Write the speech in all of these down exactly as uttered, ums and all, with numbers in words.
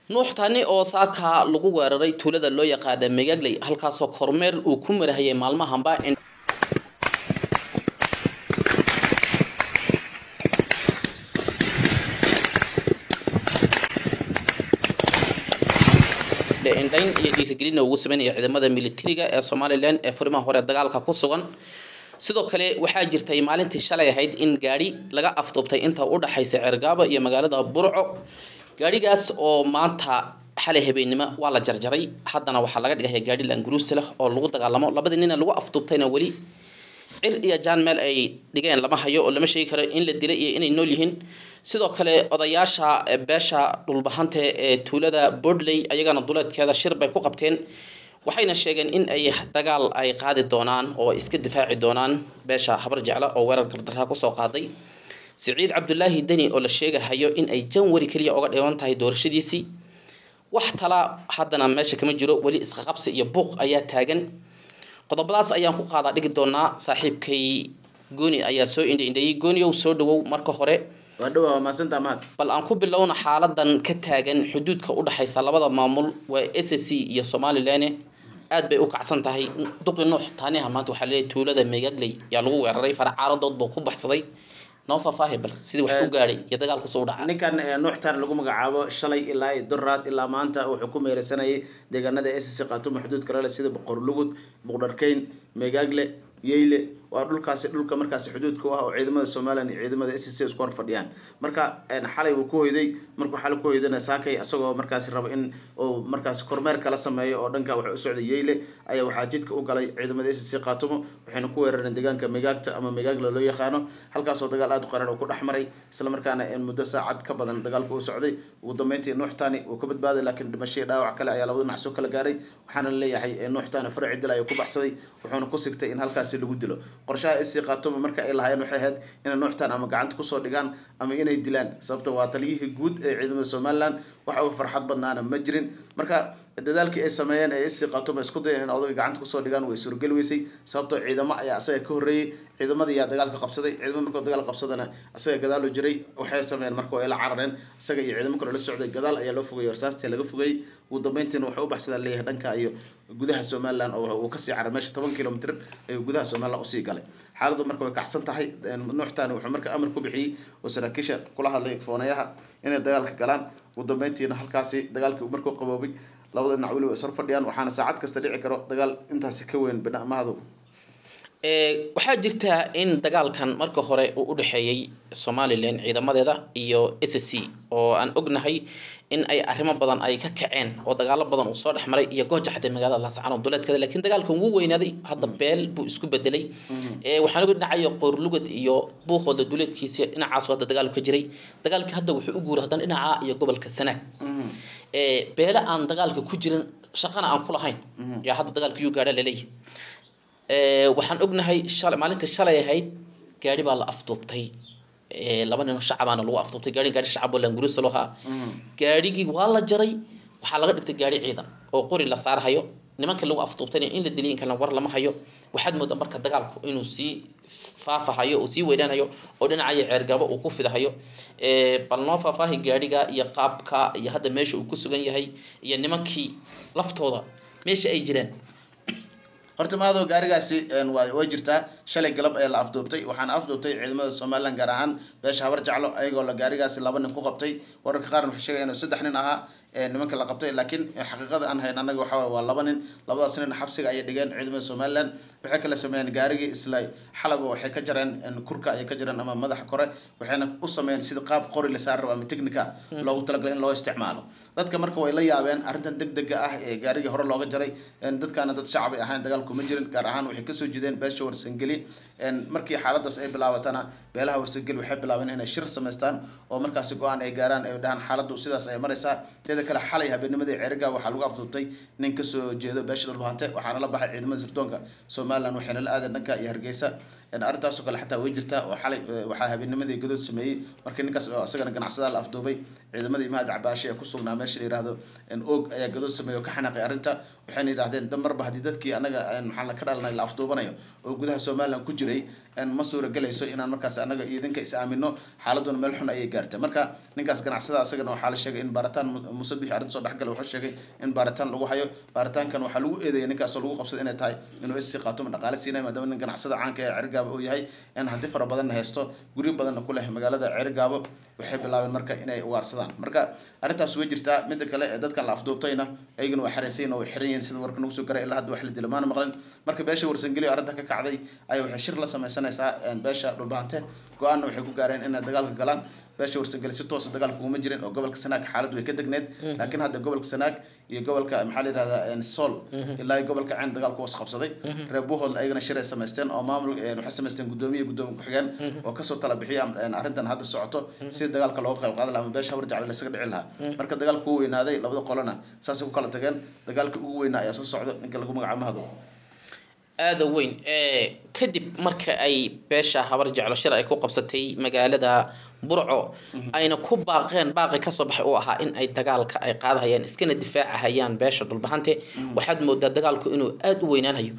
nuux tani oo saaka lagu weeraray tuulada loo yaqaan Megagley halkaas oo kormeer uu ku marayay maalmahanba in indayn iyo dhiirigelin ugu sameeyay ciidamada militariga ee Soomaaliland ee furimaha hore dagaalka ku sugan sidoo kale waxaa jirtay maalintii shalay ahayd in gaari laga afduubtay inta u dhaxaysa Cergaabo iyo magaalada Burco gaarigaas oo maanta xalay habeenimo waa la jarjaray haddana waxa laga dhigay gaari Languruus leh oo lagu dagaalamo labada nin lagu afduubtayna wali cir iyo jaan meel ay dhigeen lama hayo oo lama sheegi karo in la dilay iyo inay nool yihiin sidoo kale odayaasha beesha dhulbahanta ee tuulada Bodley ayagana duleedkeeda shir bay ku qabteen waxayna sheegeen in ay dagaal ay qaadi doonaan oo iska difaaci doonaan beesha habar jecla oo weerar gardarra ku soo qaaday Saciid Cabdullaahi Dani oo la sheegayo in ay Janwari kaliya uga dhigan tahay doorashadiisii wax tala haddana meesha kama jiro wali isqa qabsi iyo buuq ayaa taagan qodobadaas ayaan ku qaada dhigi doonaa saaxiibkay Gooni ayaa soo indhay Gooni oo soo dhawow marka hore wadhawa ma santa maad bal aan ku bilowna xaaladan ka taagan xuduudka u dhaxaysa labada maamul waa S S C iyo Somaliland aad bay u kacsan tahay duqi Nuux Tani maanta waxa leeyahay tuulada Megagley yaa lagu weeraray faracaaradood buu ku baxsaday noo faahfaahay bal sidii wax u gaaray iyo dagaalka soo dhacay ninkan Nuux Tani lagu magacaabo shalay ilaa Duraad ilaa maanta wuxuu ku meeraysanayay deegaanada S S C Qaatumo xuduudka kale sida Boqor Lugud Boqorkeyn Megagley yeyle waa dhulkaasi dhulka markaas xuduudka ah oo ciidamada Soomaaliland iyo ciidamada S S C isku hor fadhiyaan marka xalay uu ku hoyday markuu xalay ku hoydana saakay asagoo markaas rabo in uu markaas kormeer kala sameeyo oo dhanka wax u socday yeyle ayaa waxa jidka u galay ciidamada S S C Qaatumo waxayna ku weerareen deegaanka Megagta ama Megagley loo yaqaano halkaas oo dagaal aad u qaran oo ku dhaxmaray isla markaana in muddo saacad ka badan dagaalku u socday ugu dambeyntii Nuux Tani uu ka badbaaday laakiin dhimasho dhaawac kale ayaa labada dhinac soo kala gaaray waxaana leeyahay Nuux Tani farci dil ay ku baxsaday wuxuuna ku sigtay in halkaas lagu dilo qorshaha S S C Qaatumo marka ay lahaayeen waxay ahayd in Nuux Tani ama gacanta ku soo dhigaan ama inay dilaan sababtoo waa taliyihii guud ee ciidamada Soomaaliland waxa uu farxad badnaana ma jirin marka dadaalkii ay sameeyeen ee S S C Qaatumo isku dayeen in odayga gacanta ku soo dhigaan way suurgal weysay sababtoo ciidamo ayaa asaga ka horeeyay ciidamadii ayaa dagaalka qabsaday ciidamada markuu dagaal qabsadana asaga gadaal u jiray waxay sameeyeen markuu ay la carareen asaga iyo ciidamo kale la socday gadaal ayaa loo fogay warsaastii laga fogay ugu dambeyntiina wuxuu u baxsaday leeyahay dhanka iyo gudaha Soomaaliland oo uu ka sii carar meesha toban kiiloomitir ee gudaha Soomaaliland u sii galay xaaladdu marka way kacsan tahay Nuux Tani wuxuu marka amar ku bixiyay oo saraakiisha kula hadlay foonayaha inay dagaalka galaan ugu dambeyntiina halkaasi dagaalkii markuu qaboobay labada dhinac wali way soo fadhiyaan waxaana saacad kasta dhici karo dagaal intaas ka weyn banaamahadu ee waxa jirta in dagaalkan marka hore uu u dhaxeeyay Somaliland ciidamadeeda iyo S S C oo aan ognahay in ay arrimo badan ay ka kaceen oo dagaalo badan uu soo dhaxmaray iyo gooja xaday magaalada Laascaanood duleedkeeda laakiin dagaalkan wuu weynaaday hadda beel buu isku bedelay ee waxaan ugu dhacay Qoor Lugud iyo buuqooda duleedkiisa dhinacaas wada dagaal ka jiray dagaalkii hadda wuxuu u guuray hadan dhinaca iyo gobolka Sanaag ee beela aan dagaalka ku jirin shaqana aan ku lahayn yaa hadda dagaalkii uu gaadhay leeyahay ee waxaan ognahay shalay maalinta shalay ahayd gaari baa la afduubtay ee laba nin shacabana lagu afduubtay gaari gaari shacab oo Languruus loo ha gaarigi waa la jaray waxa laga dhigtay gaari ciidan oo qori la saarayo nimanka lagu afduubtay in la dilay in kala war lama hayo waxaad moodaa marka dagaalku inuu si faafahayo oo si weynaanayo oo dhinaca Cergaabo uu ku fidahayo ee bal noo faafaahi gaariga iyo qaabka iyo hadda meesha uu ku sugan yahay iyo nimankii laftooda meesha ay jireen horta maado gaarigaasi way jirtaa shalay galab ay la afduubtay waxaan afduubtay ciidamada Soomaaliland gaar ahaan beesha habar jeclo ayagoo la gaarigaasi laba nin ku qabtay wararka qaar waxay sheegayaan saddex nin ahaa ee nimanka la qabtay laakiin xaqiiqada aan hayna anaga waxa waa laba nin labadaas nin xabsiga ay dhigeen ciidamada Soomaaliland waxay kala sameeyeen gaarigi isla xalaba waxay ka jareen kurka ay ka jareen ama madaxa kore waxayna u sameeyeen sida qaab qori la saar ama technical loogu talagalay in loo isticmaalo dadka marka way la yaabeen arrintan degdeg ah ee gaariga hore looga jaray dadkana dad shacab ay ahaan dagaal kuma jirin gaar ahaan waxay ka soo jeedeen beesha Warsangeli in markii xaaladaas ay bilaabatana beelaha Warsangeli waxay bilaabeen inay shir sameystaan oo markaas go'aan ay gaaraan ay dhahan xaaladdu sidaas ay maraysaa teeda kale xalay habeenimada Cergaabo waxa lagu afduubtay nin ka soo jeedo beesha dhulbahante waxaana la baxay ciidamada sirdoonka Soomaaliland waxayna la aadeen dhanka iyo Hargeysa in arrintaas oo kale xataa way jirtaa oo xalay waxa habeenimada gadood sameeyay markii ninkaas oo asagana ganacsada la afduubay ciidamada Imaad Cabaashi ee ku sugnaa meesha la yiraahdo in og ayaa gadood sameeyo ka xanaaqay arrinta waxayna yiraahdeen damarba hadii dadkii anaga maxaa la ka dhalnay la afduubanayo oo gudaha Soomaaliland ku jiray ان ma suura galayso inaan markaas anaga idinka is aamino xaaladuna meel xun ayay gaartay marka ninkaas ganacsada asagana waxa la sheegay in baaritaan musabix arrin soo dhaxgal wuxuu sheegay in baaritaan lagu hayo baaritaankan waxa lagu eedeeyay ninkaas oo lagu qabsaday inay tahay inuu is qaato dhaqaale siinay maadaama nin ganacsada caanka ah Cergaabo uu yahay in hanti fara badan haysto guri badan ku leh magaalada Cergaabo waxay bilaabeen marka inay ugaarsadaan marka arrintaas way jirtaa mid kale ee dadkan la afduubtayna ayaguna waa xariiseen oo xiriyeen sida warka nagu soo garay ilaa hadda wax la dilmaan maqlan marka beesha warsangeli arrinta ka kacday ay waxay shir la sameeysanaysaa beesha dhulbaante go'aan waxay ku gaareen in dagaalka galaan beesha warsangeli si toos ah dagaalku uma jirin oo gobolka Sanaag xaalad way ka degneed laakiin hadda gobolka Sanaag iyo gobolka maxaa la yiraahdaa Sool ilaa gobolka Caan dagaalku was qabsaday reebuhol ayagana shir ay sameysteen oo maamul waxay sameysteen gudoomiye gudoomiye ku xigeen oo ka soo tala bixiyay arrintan hadda socoto si dagaalka looga qayb qaadan lahaa beesha warjac la isaga dhicin lahaa marka dagaalku uu weynaaday labada qolana saas ku kala tageen dagaalka ugu weynaa ayaa soo socdo ninka lagu magacaabo Mahado aad weyn ee kadib marka ay beesha habar jeclo shir ay ku qabsatay magaalada Burco ayna ku baaqeen baaqi ka soo baxay oo ahaa in ay dagaalka ay qaadayaan iskana difaacayaan beesha dhulbahante waxaad moodaa dagaalku inuu aad u weynaanayo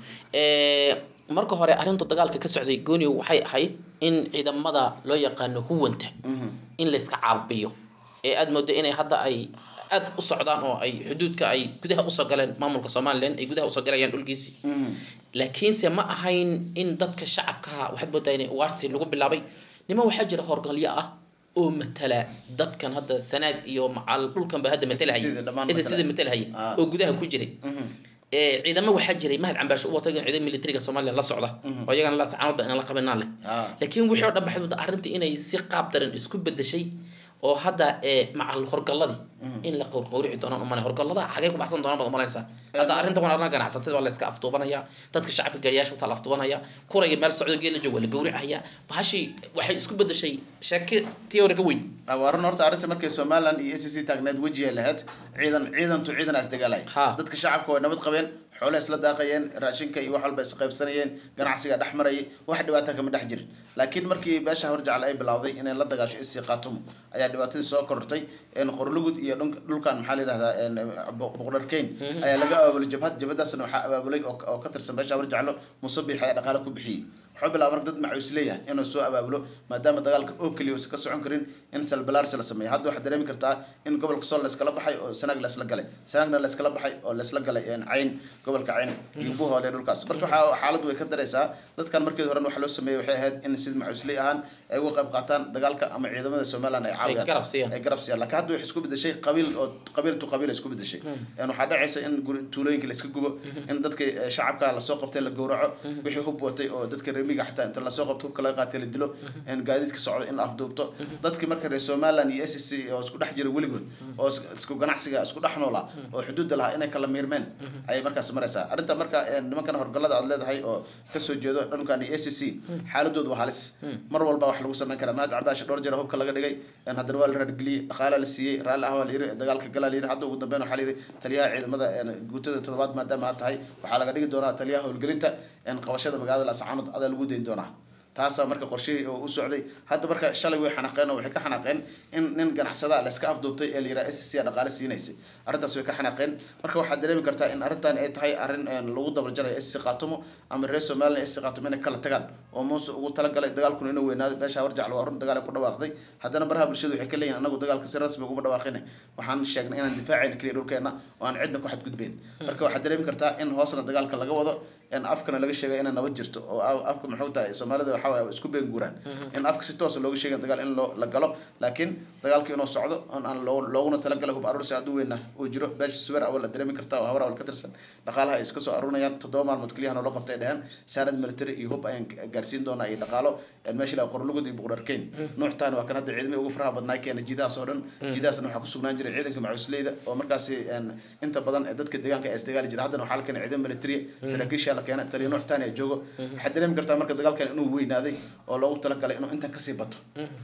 ee marka hore arinta dagaalka ka socday gooni waxay ahayd in ciidamada loo yaqaan huwanta in la iska caabiyo ee aad moodaa inay hadda ay aad u socdaan oo ay xuduudka ay gudaha u soo galeen maamulka Soomaaliland ay gudaha u soo galayaan dhulkiisi laakiin se ma ahayn in dadka shacabka waxaad moodaa inay ugaarsi lagu bilaabay nima waxa jira horgalyo ah oo matala dadkan hadda Sanaag iyo macal dhulkan ba hadda matalay is sida matalay oo gudaha ku jiray ee ciidamada waxa jiray mahad cambaasho u watay ciidamada militariga Soomaaliland la socda oo iyagana la sacanada in la qabanaan leh laakiin wixii oo dhan baxay arrintii inay si qaab daran isku bedeshay oo hadda ee macal horgalladii in la qowrqowrici doonaan umana horgallada xagee ku baxsan doonaan baad malaysaa hadda arrinta wana arna ganacsatada waa la iska afduubanaya dadka shacabka gariyaasha taa la afduubanaya kuraya meel socdo geel la joogo la gowricaya bahashi waxay isku bedeshay sheeke theory ka weyn awaaran horta arrinta markay Soomaaliland iyo S C taagneed wajiga lahayd ciidan ciidan tu ciidan as dagaalay dadka shacabka way nabad qabeen xoolo isla daaqayeen raashinka iyo wax walba is qaybsanayeen ganacsiga dhaxmaray wax dhibaato kama dhax jirin laakiin markii beesha horjacal ay bilowday inay la dagaasho is qaatumo ayaa dhibaatadii soo kortay in qorlugud iyo dhulkan maxaa la yiraahdaa boqorkeyn ayaa laga abaabulay jabhad jabhadaasna waxa abaabulay oo ka tirsan beesha horjaclo musabix ay dhaqaale ku bixiyay wuxuu bilaabay marka dad macuus leeyahay inuu soo abaabulo maadaama dagaalka oo kaliya uu ka socon karin in salbalaars la sameeyo hadda waxa dareemi kartaa in gobolka Sool la iskala baxay oo Sanaag la isla galay Sanaagna la iskala baxay oo la isla galay in Cayn gobolka Cayn iyo buuhoole dhulkaas marka waxa xaaladu way ka dareysaa dadkan markii hore waxa loo sameeyay waxay ahayd in sid macuus leeyahay ahaan ay uga qayb qaataan dagaalka ama ciidamada Soomaaliland ay caawiyaan ay garab siiyaan laakiin hadda wax isku bedeshay qabiil oo qabiil tu qabiil isku bedeshay in waxa dhacaysa in tuulooyinka la iska gubo in dadka shacabka la soo qabtay la gowraco wixii hub watay oo dadka reemiga xataa inta la soo qabto hubka laga qaatay la dilo in gaadiidka socdo in la afduubto dadkii marka reer Soomaaliland iyo S C oo isku dhex jiray weligood oo isku ganacsiga isku dhex noolaa oo xuduud lahaa inay kala miirmeen ay markaas maraysaa arrinta marka nimankan horgalada aad leedahay oo ka soo jeedo dhankan S C xaaladoodu waa halis mar walba wax lagu sameyn karaa maad cabdaash dhowr jeer hubka laga dhigay in hadda waa la radgeli dhaqaale la siiyay raal ah waa la yiri dagaalka galaa la yiri hadda ugu dambeyn waxa la yiri taliyaha ciidamada guutada toddobaad maadaama aad tahay waxa laga dhigi doonaa taliyaha howlgelinta in qabashada magaalada la sacanad aad lagu deyn doonaa taasa marka qorshihii oo u socday hadda marka shalay way xanaaqeen oo waxay ka xanaaqeen in nin ganacsada la iska afduubtay ee liira S C dhaqaale siinaysa arrintaas way ka xanaaqeen marka waxa dareemi kartaa in arrintan ay tahay arrin lagu dabar jaray S C qaatumo ama reer Soomaaliland S C qaatumo inay kala tagaan oo muuse ugu tala galay dagaalku inuu weynaado beesha warjacal waa run dagaal ku dhawaaqday haddana baraha bulshadu waxay ka leeyihiin anagu dagaalka si rasmi ugu dhawaaqeen waxaan sheegnay inaan difaacayna kaliya dhulkeena oo aan cidna ku xad gudbeen marka waxa dareemi kartaa in hoosna dagaalka laga wado in afkana laga sheegay in nabad jirto oo afka maxuu tahay Soomaalida waxa way isku been guuraan in afka si toos looga sheegay dagaal in la galo laakiin dagaalka inuu socdo aan looguna tala galay hub aruursi aad u weyn oo jiro beesha suwar awal dareemi kartaa oo hawar awal ka tirsan dhaqaalaha iska soo aruunayaan toddoba maalmood kaliya loo qabtay dhahan saanad military iyo hub ayaan gaarsiin doonaa iyo dhaqaalo meesha la qorlugud iyo boqorkeyn nuuctaan waa kan hadda ciidamada ugu faraha badnaa keenay jidaas oo dhan jidaasna waxa ku sugnaan jiray ciidanka macuusleyda oo markaas inta badan dadka deegaanka ay isdagaal jiray haddana waxa la keenay ciidan military saraakiisha la keenay taliya nuuctaan ay joogo waxa dareemi kartaa marka dagaalkan inuu weynaaday oo loogu tala galay inuu inta ka sii bato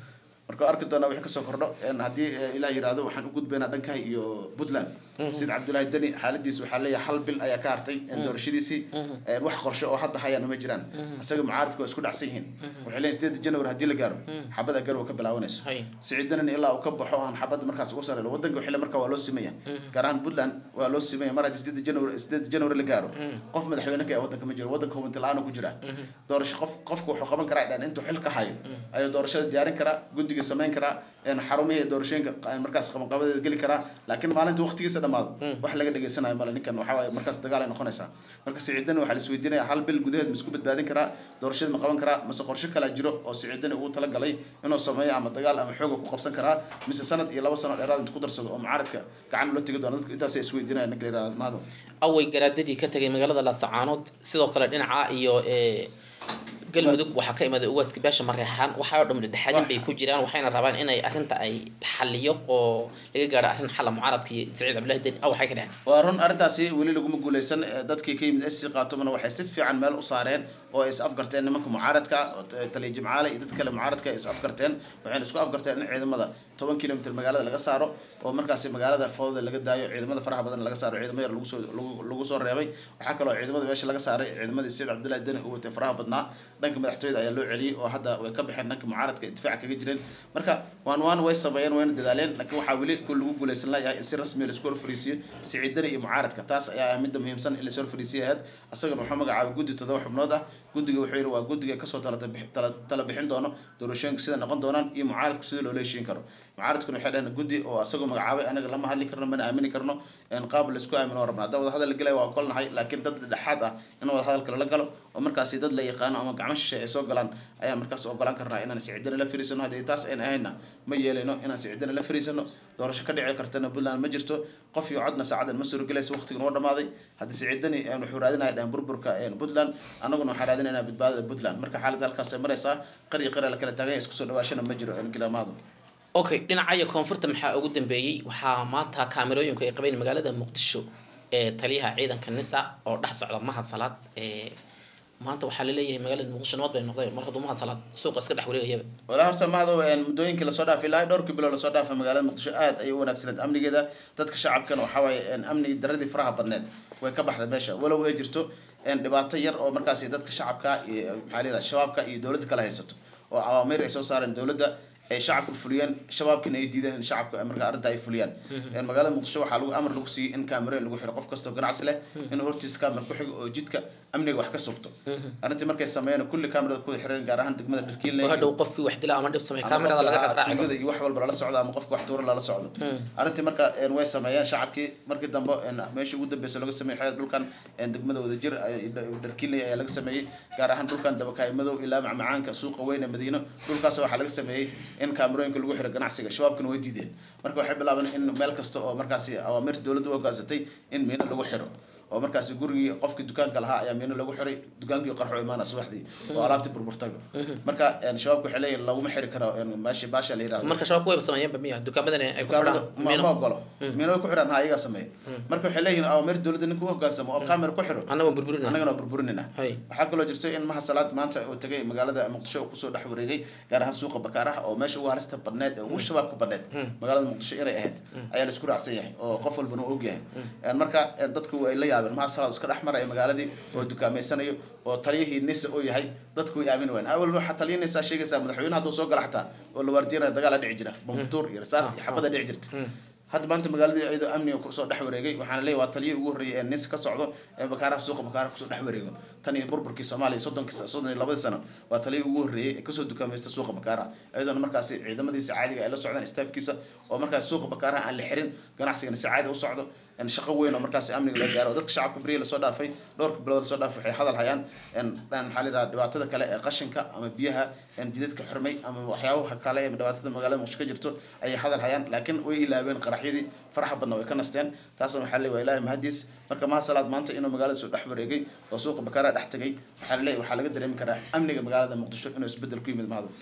marka arki doona wixii ka soo kordho in hadii ilaa yiraahdo waxaan u gudbeynaa dhanka iyo Puntland Said Cabdullaahi Dani xaaladiis waxa leeyahay hal bil ayaa ka hartay in doorashadiisii wax qorshe oo hadda hayaan ma jiraan asaga mucaaradku isku dhacsan yihiin waxay leeyihiin sideed January hadii la gaaro xabada gaar ka bilaabanayso Said Dani ilaa uu ka baxo aan xabada markaas ugu sareeyo wadanka wixii markaa waa loo simeeyaa gaaraan Puntland waa loo simeeyaa mar hadii sideed January sideed January la gaaro qof madaxweyne ka wadanka ma jiro wadanka hubanti la'aan ku jira doorasho qof qofku wuxuu qaban karaa dhan intuu xil ka hayo ayo doorashada diyaarin kara guddiga sameyn kara in xarumaha doorashooyinka markaas qaban qabadeed gali kara laakiin maalinta waqtigiisa dhamaado wax laga dhageysanayo mal ninkan waxa way markaas dagaal ay noqonaysaa marka Said Dani waxa la isweydiinaya hal bil gudaheed isku badbaadin kara doorashada ma qaban kara mise qorshe kala jiro oo Said Dani uu tala galay inuu sameeyo ama dagaal ama xoog ku qabsan kara mise sanad iyo laba sano dheeraad inta ku darsado oo mucaaradka gacan loo tagi doono dadka intaas ay isweydiinayaan ninka yiraahdo maado away garaadadii ka tagay magaalada Laascaanood sidoo kale dhinaca iyo ee galmudug waxa ka imaaday uwaaska beesha Mareexaan waxa oo dhammaan dhaxadin bay ku jiraan waxayna rabaan inay arinta ay xalliyo oo laga gaaro arin xal mucaaradkii Said Cabdullaahi Dani aw waxay ka dhaceen waa run arintaasi wali lagu guuleysan dadkii ka yimid SC Qaatooman waxay si fiican meel u saareen oo is afgarteen nimanka mucaaradka taliye Jimcaale iyo dad kale mucaaradka is afgarteen waxayna isku afgarteen in ciidamada toban kiiloomitir magaalada laga saaro oo markaas magaalada fowda laga daayo ciidamada faraha badan laga saaro ciidamada yar lagu soo lagu soo reebay waxa kale oo ciidamada meesha laga saaray ciidamada Said Cabdullaahi Dani oo watay faraha badnaa dhanka madaxtooyada ayaa loo celiyay oo hadda way ka baxeen dhanka mucaaradka difaac kaga jireen marka waan waan way sameeyeen wayna dadaaleen laakiin waxa wali ku lagu guuleysan lahayd si rasmi ah isku fariisiyo Said Dani iyo mucaaradka taas ayaa mid muhiimsan in la soo fariisiyo asagana wuxuu magacaabay guddi todoba xubnood ah guddiga wuxuu yiri waa guddiga ka soo talada tala bixin doono doorashooyinka sida noqon doonaan iyo mucaaradka sida loo leeshin karo mucaaradku waxay dhahan guddi oo asagoo magacaabay anaga lama hadli karno mana aamini karno in qaab la isku aamino rabna dad wada hadal galay waa kulnahay laakiin dad dhaxad ah in wada hadal kale la galo oo markaas dad la yaqaan ama gacmo shisheeye ay soo galaan ayaa markaas ogolaan karnaa inaan Said Dani la fariisano hadii taas aan ahayna ma yeelino inaan Said Dani la fariisano doorasho ka dhici kartana Puntland ma jirto qof iyo codna saacadan ma soo galayso waqtigan oo dhamaaday hadii Said Dani aan wuxuu raadinayaa dhan burburka ee Puntland anaguna waxaan raadinaynaa badbaadada Puntland marka xaaladda halkaas ay maraysaa qari qari la kala tagay isku soo dhawaashana ma jiro in galaamaado okay dhinaca koonfurta maxaa ugu dambeeyay waxa maanta kaamirooyinka ay qabeen magaalada Muqdisho ee taliyaha ciidanka Nisa oo dhax socda Mahad Salaad ee maanta waxa la leeyahay magaalada Muqdisho nabad bay noqdeen marka dumaha salaad suuqa iska dhex wareegayaba wala horta maado een mudooyinka la soo dhaafay ilaa dhowr kibilo la soo dhaafay magaalada Muqdisho aad ay u wanaagsaneed amnigeeda dadka shacabkana waxa way een amni daradii faraha badneed way ka baxday meesha walow ay jirto een dhibaato yar oo markaas dadka shacabka iyo maxalliga shabaabka iyo dawladda kala haysato oo awaamir ay soo saareen dawladda ay shacabku fuliyaan shabaabkina ay diideen in shacabka marka arinta ay fuliyaan in magaalada Muqdisho waxa lagu amar lagu siiyay in kaamirooyin lagu xiro qof kasto ganacsi leh in hortiisa kaamir ku xigo oo jidka amniga wax ka sugto arinta markay sameeyeen kulli kaamirada ku xireen gaar ahaan degmada Dharkiinle oo hadhow qofkii wax dila ama dib sameey kaamirada laga qatraaco iyo wax walba la socdo ama qofka wax tuuro la socdo arinta marka een way sameeyeen shacabkii markii dambe in meeshii ugu dambeysay laga sameeyay dhulkan in degmada wadajir Dharkiinle ayaa laga sameeyay gaar ahaan dhulkan dabakaay madow ilaa macmacaanka suuqa weyn ee Madiino dhulkaas waxa laga sameeyay in kaamirooyinka lagu xiro ganacsiga shabaabkuna way diideen marka waxay bilaabeen in meel kasta oo markaas awaamirta dawladdu u gaasatay in meena lagu xiro oo markaas gurigii qofkii dukaanka lahaa ayaa meena lagu xiray dukaankii qarxo imaana subaxdii oo alaabtii burburtaga marka een shabaabku waxay leeyihiin lagu ma xiri karo in maashi baasha la yiraahdo marka shabaabku way sameeyeen bamiya dukaamadan ay ku xiraan meena ma ogolo meena ku xiraan ha ayaga sameey marka waxay leeyihiin awaamirta dawladda ninku hoggaansamo oo kaamir ku xiro anaga burburinaa anagana burburinaa waxa kale oo jirto in Mahad Salaad maanta oo tagay magaalada Muqdisho ku soo dhex wareegay gaar ahaan suuqa Bakaaraha oo meesha ugu halista badneed oo ugu shabaabka badneed magaalada Muqdisho inay ahayd ayaa la isku raacsan yahay oo qof walba uu og yahay marka dadku way la yaabeen Mahad Salaad iska dhex maray magaaladii oo dukaameysanayo oo taliyihii Nisa oo yahay dadku way aamin weyn awal waxa taliyinaysa sheegaysa madaxweynaha haduu soo galaxta oo la wardiinay dagaal dhici jira bambuur iyo rasaas iyo xabada dhici jirta hadda maanta magaaladii ayadoo amniga ku soo dhex wareegay waxaan leeyahay waa taliyii ugu horeeyay ee Nisa ka socdo ee Bakaaraha suuqa Bakaaraha ku soo dhex wareego tan iyo burburkii Soomaaliya soddon soddon iyo laba sano waa taliyii ugu horeeyay ee ka soo dukaameysta suuqa Bakaaraha ayadoo markaas ciidamadiisa caadiga ay la socdaan staafkiisa oo markaas suuqa Bakaaraha aan la xirin ganacsiga si caadi u socdo in shaqo weyn oo markaas amniga la gaaro dadka shacabka bariye la soo dhaafay dhowr bilood la soo dhaafay waxay hadal hayaan in dhan xalida dhibaatada kale ee qashinka ama biyaha in jidadka xirmay ama waxyaabaha kale ee dhibaatada magaalada Muqdisho ka jirto ay hadal hayaan laakiin way ilaabeen qaraxyadii faraha badna way ka nasteen taasna waxa leeyahay ilaahay mahadiis marka Mahad Salaad maanta inuu magaalada soo dhex wareegay oo suuqa Bakaaraha dhex tagay waxa leeyahay waxa laga dareemi karaa amniga magaalada Muqdisho inuu isbedel ku yimid maado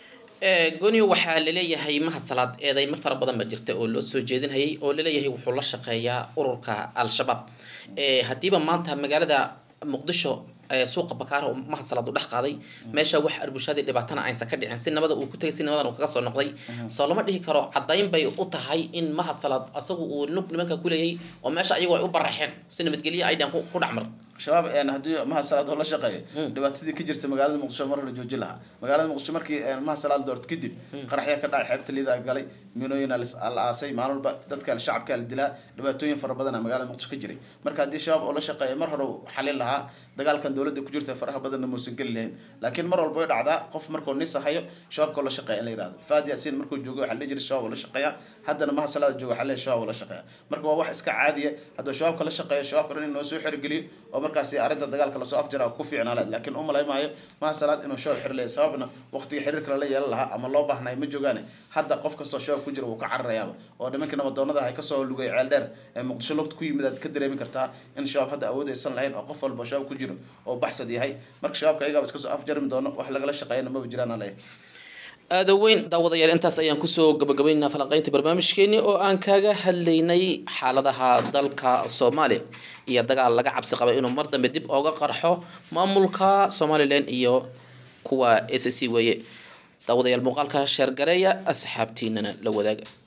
ee gooniyo waxa la leeyahay Mahad Salaad eeday ma fara badan ba jirtay oo loo soo jeedinayay oo la leeyahay wuxuu la shaqeeyaa ururka Al-Shabaab ee hadiiba maanta magaalada Muqdisho suuqa bakaara maha salaad u dhex qaaday meesha wax arbushaadii dhibaatana aysan ka dhicin si nabada uu ku tagay si nabadan uu kaga soo noqday soo lama dhihi karo cadayn bay u tahay in maha salaad asagu uu lug nimanka ku leeyay oo meesha ayagu ay u baraxeen si nabadgelyo ay dhan ku dhaxmar shabaab een hadii maha salaad oo la shaqeeyo dhibaatadii ka jirta magaalada Muqdisho mar hore joojin lahaa magaalada Muqdisho markii maha salaad doortay kadib qaraxyo ka dhacay xeebta liida galay minooyin al aasay maalba dadka shacabka la dilaa dhibaatooyin fara badan magaalada Muqdisho ka jiray marka hadii shabaab oo la shaqeeyo mar hore xalin lahaa dagaalkan dawladda ku jirta faraha badan ma uusan gali lahayn laakiin mar walba way dhacdaa qof markuu nis hayo shabaabka la shaqeeyo la yiraahdo Faadi Yasiin markuu joogo waxa la jiray shabaab la shaqeeya haddana maha salaad joogo waxa la shabaab la shaqeeya marka waa wax iska caadi ah haddii shabaabka la shaqeeyo shabaabka inuu soo xirgeliyo oo markaas arinta dagaalka la soo afjara ku fiicnaa laakiin uma leeyahay maha salaad inuu shabaab xirlay sababna waqtiga xiriirka la yeelan lahaa ama loo baahnay ma joogaan hadda qof kasto shabaab ku jira uu ka cararayaaba oo dhimanka nabadoonada ay ka soo lugay ceel dheer ee Muqdisho lugta ku yimid ka dareemi kartaa in shabaab hadda awood aysan lahayn oo qof walba shabaab ku jiro oo baxsad yahay marka shabaabka ayaga iska soo afjarmi doono wax laga la shaqeeyana ma jiraan leeyahay aada weyn daawadayaal intaas ayaan kusoo gabagabaynaa falanqaynta barnaamijkeeni oo aan kaga hadlaynay xaaladaha dalka Soomaaliya iyo dagaal laga cabsi qaba inuu mar dambe dib uga qarxo maamulka Somaliland iyo kuwa S S C weeye daawadayaal muuqaalka share gareeya asxaabtiinana la wadaaga